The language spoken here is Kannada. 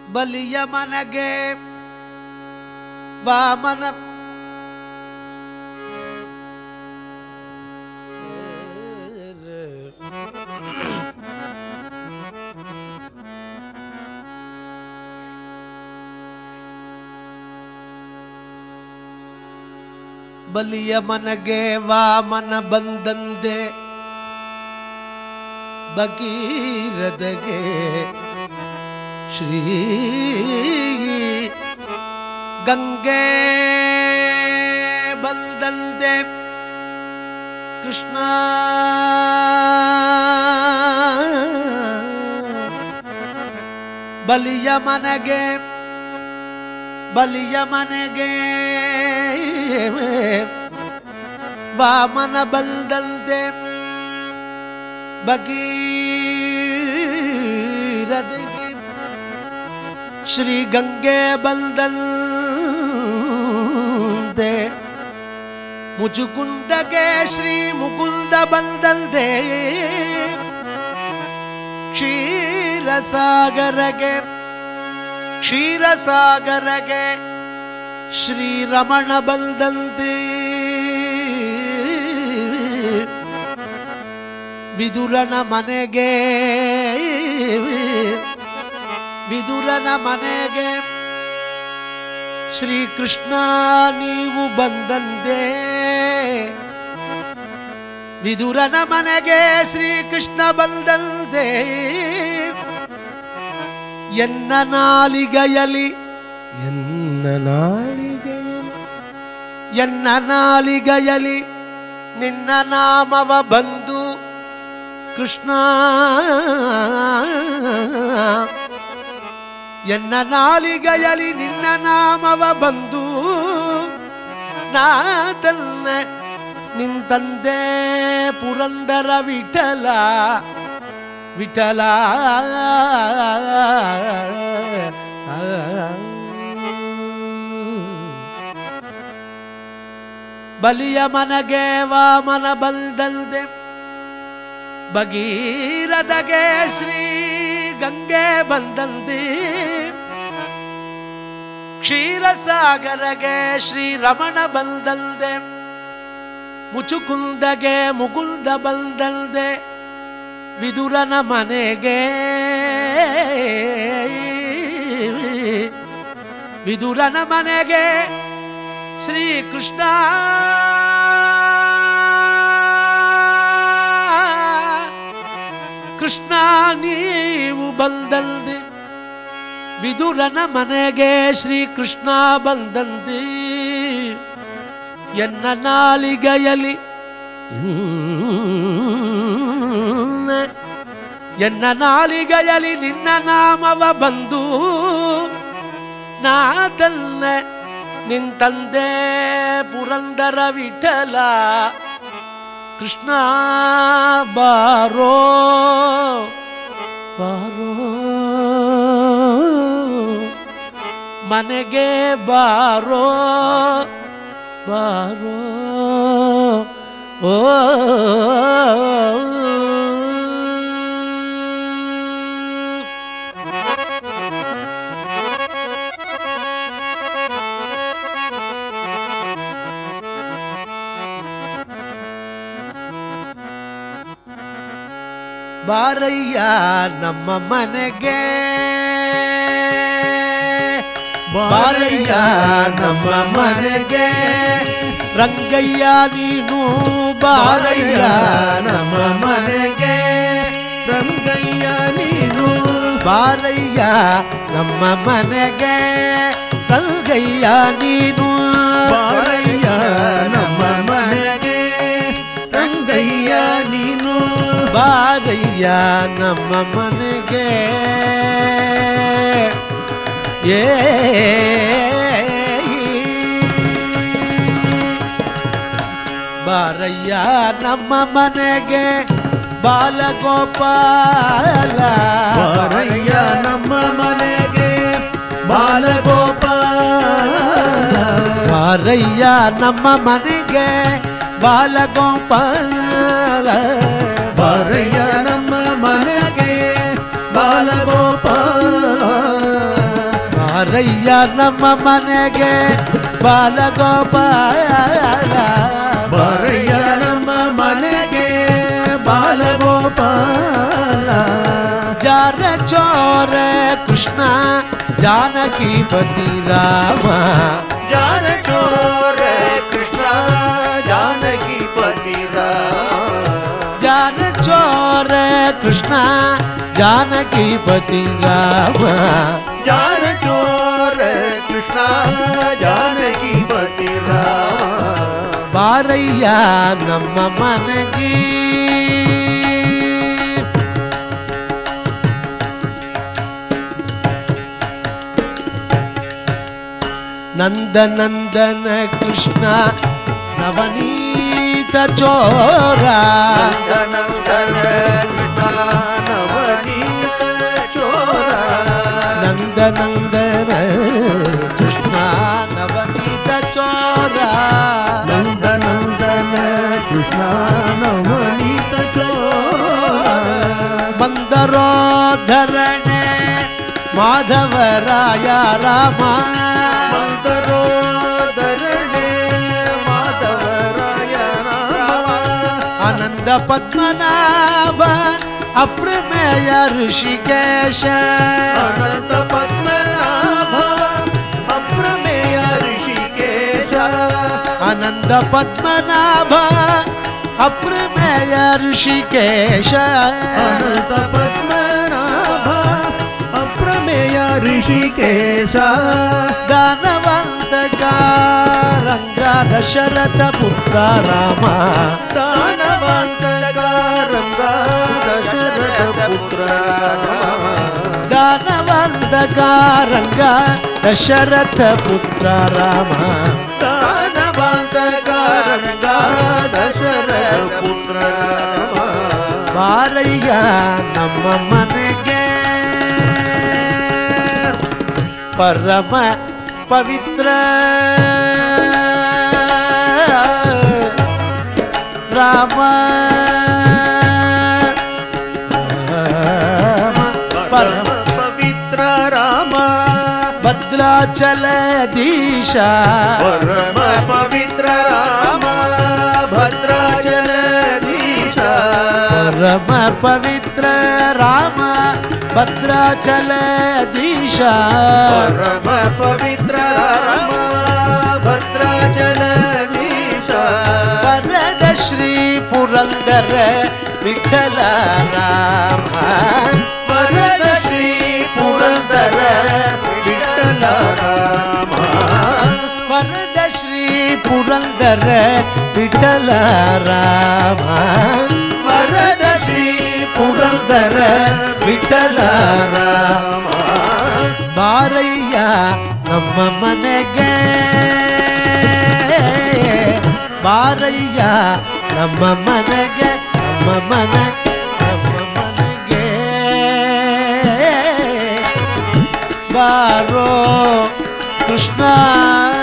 ಬಲಿಯ ಮನಗೆ ವಾಮನ ಬಲಿಯ ಮನಗೆ ವಾಮನ ಬಂದಂದೆ ಭಗೀರಥಗೆ ಶ್ರೀ ಗಂಗೆ ಬಂದಂದೆ ಕೃಷ್ಣ ಬಲಿಯ ಮನಗೆ ವಾಮನ ಬಂದಂತೆ ಭಗೀರಥಗೆ ಶ್ರೀ ಗಂಗೆ ಬಂದಂತೆ ಮುಚುಕುಂದಗೆ ಶ್ರೀ ಮುಕುಂದ ಬಂದಂತೆ ಕ್ಷೀರಸಾಗರಗೆ ಶ್ರೀರಮಣ ಬಂದಂತೆ ವಿದುರನ ಮನೆಗೆ ಶ್ರೀಕೃಷ್ಣ ನೀವು ಬಂದಂತೆ ವಿದುರನ ಮನೆಗೆ ಶ್ರೀಕೃಷ್ಣ ಬಂದಂತೆ ಎನ್ನ ನಾಲಿಗೆಯಲಿ ನಿನ್ನ ನಾಮವ ಬಂದು ಕೃಷ್ಣ ಎನ್ನ ನಾಲಿಗೆಯಲಿ ನಿನ್ನ ನಾಮವ ಬಂದು ನಾದಲ್ಲ ನಿಂತಂದೆ ಪುರಂದರ ವಿಠಲ ಬಲಿಯ ಮನಗೆ ವಾಮನ ಬಂದಂತೆ ಭಗೀರಥಗೆ ಶ್ರೀ ಗಂಗೆ ಬಂದಂತೆ ಕ್ಷೀರಸಾಗರಗೆ ಶ್ರೀರಮಣ ಬಂದಂತೆ ಮುಚುಕುಂದಗೆ ಮುಕುಂದ ಬಂದಂತೆ ವಿದುರನ ಮನೆಗೆ ಶ್ರೀಕೃಷ್ಣ ಕೃಷ್ಣ ನೀವು ಬಂದಂತೆ ವಿದುರನ ಮನೆಗೆ ಶ್ರೀಕೃಷ್ಣ ಬಂದಂತೆ ಎನ್ನ ನಾಲಿಗೆಯಲಿ ನಿನ್ನ ನಾಮವ ಬಂದು ನಾದಲ್ಲ ನಿಂತಂದೆ ಪುರಂದರ ವಿಠಲ ಕೃಷ್ಣ ಬಾರೋ ಮನೆಗೆ ಬಾರೋ ಓ ಬಾರಯ್ಯ ನಮ್ಮ ಮನೆಗೆ ಬಾರಯ್ಯ ನಮ್ಮ ಮನೆಗೆ ರಂಗಯ್ಯ ನೀನು ಬಾರಯ್ಯ ನಮ್ಮ ಮನೆಗೆ ರಂಗಯ್ಯ ನೀನು ಬಾರಯ್ಯ ನಮ್ಮ ಮನೆಗೆ ರಂಗಯ್ಯ ನೀನು ಬಾರಯ್ಯ ನಮ್ಮ ಮನೆಗೆ ರಂಗಯ್ಯ ನೀನು ಬಾರಯ್ಯ ನಮ್ಮ ಮನೆಗೆ ಬಾರಯ್ಯ ನಮ್ಮ ಮನೆಗೆ ಬಾಲಗೋಪಾಲ ಬಾರಯ್ಯ ನಮ್ಮ ಮನೆಗೆ ಬಾಲಗೋಪಾಲ ಬಾರಯ್ಯ ನಮ್ಮ ಮನೆಗೆ ಬಾಲಗೋಪಾಲ ಬಾರಯ್ಯ ನಮ್ಮ ಮನೆಗೆ ಬಾಲಗೋಪಾಲ ನಮ್ಮ ಮನೆಗೆ ಬಾಲಗೋಪಾಲ ಬಾರಯ್ಯ ನಮ್ಮ ಮನೆಗೆ ಬಾಲಗೋಪಾಲ ಜಾರ ಚೋರ ಕೃಷ್ಣ ಜಾನಕಿ ಪತಿ ರಾಮ ಜಾನ ಚೋರ ಕೃಷ್ಣ ಜಾನಕಿ ಪತಿ ರಾಮ ಜಾನ ಚೋರ ಕೃಷ್ಣ ಜಾನಕಿ ಪತಿ ರಾಮ ಜಾನ ಚೋರ ಕೃಷ್ಣ ಜಾನಕಿ ಪತಿ ರಾಮ ಬಾರಯ್ಯ ನಮ್ಮ ಮನೆಗೆ ನಂದನಂದನ ಕೃಷ್ಣ ನವನೀತ ಚೋರ ನಂದನಂದನ ಕೃಷ್ಣ ನವನೀತ ಚೋರ ನಂದನಂದನ ಕೃಷ್ಣ ನವನೀತ ಚೋರ ನಂದನಂದನ ಕೃಷ್ಣ ನವನೀತ ಚೋರ ಮಂದರೋಧರಣೆ ಮಾಧವರಾಯ ರಾಮ ಮಂದರೋಧರಣೆ ಮಾಧವರಾಯ ರಾಮ ಆನಂದ ಪದ್ಮನಾಭ ಅಪ್ರಮೇಯ ಋಷಿಕೇಶ ಅನಂತ ಪದ್ಮನಾಭ ಅಪ್ರಮೇಯ ಋಷಿಕೇಶ ಆನಂದ ಪದ್ಮನಾಭ ಅಪ್ರಮೇಯ ಋಷಿಕೇಶ ಅನಂತ ಪದ್ಮನಾಭ ಅಪ್ರಮೇಯ ಋಷಿಕೇಶ ದಾನವಂತಕ ರಂಗ ದಶರಥ ಪುತ್ರ ರಾಮ ದಾನವಂತಕ ರಂಗ ದಶರಥ ಪುತ್ರ ರಾಮ ದಾನವಂತಕ ರಂಗ ದಶರಥ ಪುತ್ರ ರಾಮ ದಾನವಂತಕ ರಂಗ ದಶರಥ ಪುತ್ರ ರಾಮ ಬಾರಯ್ಯ ನಮ್ಮ ಮನೆಗೆ ಪರಮ ಪವಿತ್ರ ರಾಮ ಪರಮ ಪವಿತ್ರ ರಾಮ ಭದ್ರಾಚಲಧೀಶ ಪರಮ ಪವಿತ್ರ ರಾಮ ಭದ್ರಾಚಲಧೀಶ ಪರಮ ಪವಿತ್ರ ರಾಮ ಭದ್ರಾಚಲಧೀಶ ಪರಮ ಪವಿತ್ರ ರಾಮ ಭದ್ರಾಚಲಧೀಶ ವರದ ಶ್ರೀ ಪುರಂದರ ವಿಠಲ ರಾಮ ವರದ ಶ್ರೀ ಪುರಂದರ ವಿಠಲ ರಾಮ ವರದ ಶ್ರೀ ಪುರಂದರ ವಿಠಲ ರಾಮ ವರದ ಶ್ರೀ ಪುರಂದರ ವಿಠಲ ರಾಮ ಬಾರಯ್ಯ ನಮ್ಮ ಮನೆಗೆ ಬಾರಯ್ಯ ನಮ್ಮ ಮನೆಗೆ ನಮ್ಮ ಮನೆಗೆ ಬಾರೋ ಕೃಷ್ಣ